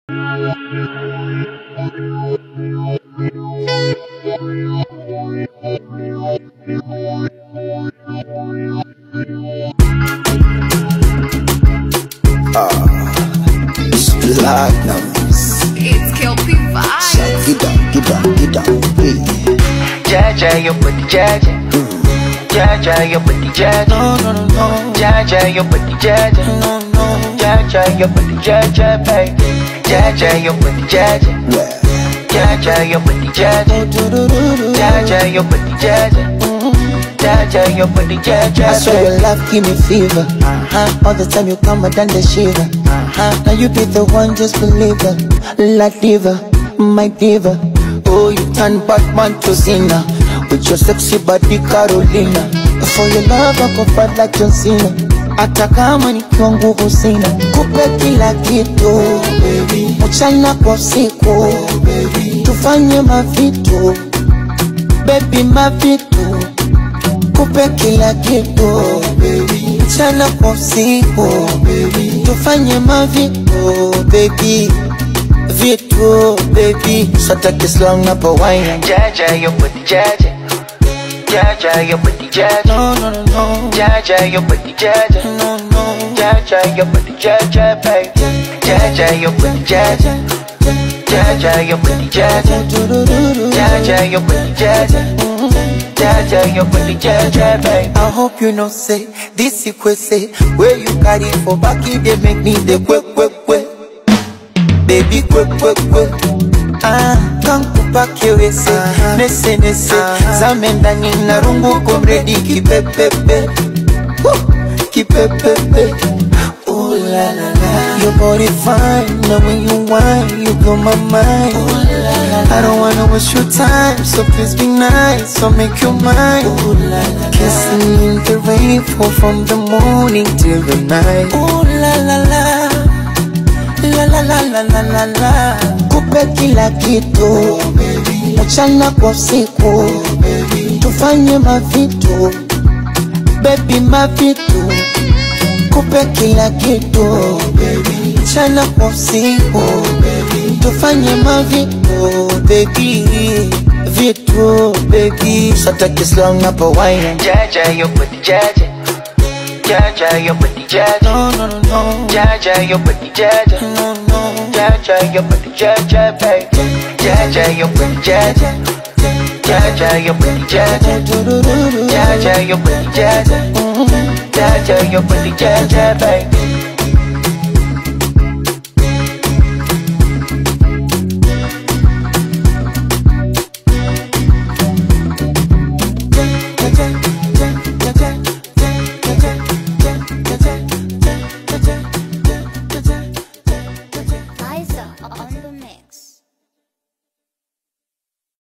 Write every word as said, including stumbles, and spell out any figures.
It's Kelpie vibes. Get down, get down, get down, hey. Jaja, your booty, Jaja. Jaja, your booty, Jaja. No, no, no, no. Jaja, your booty, Jaja. No, no. Jaja, your booty, Jaja, baby. Jaja, your booty, Jaja. Well, Jaja, your booty, Jaja. Jaja, your booty, Jaja. Jaja, your booty, Jaja. I swear your love give me fever. Uh-huh. All the time you come, I done the shiver. Uh-huh. Now you be the one, just believe it. La diva, my diva. Oh, you turn Batman to Cena with your sexy body, Carolina. For your love, I go fight like John Cena. Hata kama nikiwa nguvu sina, kupe kila kitu, baby. Mchana kwa usiku, baby. Tufanye mavitu, baby, mavitu. Kupe kila kitu, baby. Mchana kwa usiku, baby. Tufanye mavitu, baby. Vitu, baby. So take it slow, not a wine. Jaja, your booty, Jaja. Jaja, your booty, Jaja. No, no, no, no. Jaja, your booty, Jaja. No, no. Jaja, your booty, Jaja, baby. Jaja, your booty, Jaja. Jaja, your booty, Jaja. Jaja, your booty, Jaja. Jaja, your booty, Jaja, baby. I hope you know say this is say where you carry for back it they make me the quick quick quick. Baby quick quick quick. Ah, kankupa kiwese, uh-huh. Nese nese, uh-huh. Zamenda nina rungu kumredi kipepepe, uh, kipepepe. Ooh la la la, your body fine, now when you whine, you blow my mind. Ooh la la la, I don't wanna waste your time, so please be nice, so make your mind. Ooh la la la, kissing in the rain, fall from the morning till the night. Ooh la la la. La la la la la la la. Kupe kila kitu, baby. Mchana kwa usiku, baby. Tufanye mavitu, baby, mavitu. Kupe kila kitu, baby. Mchana kwa usiku, baby. Tufanye mavitu, baby. Vitu, baby. So take it slow, not a wine. Jaja, your booty, Jaja. Jaja, your booty, Jaja. No, no, no, no. Jaja, your booty, Jaja. No, no. Jaja, your booty, Jaja, baby. Jaja, your booty, Jaja. Jaja, your booty, Jaja. Jaja, your booty, Jaja. Jaja, your booty, Jaja, baby.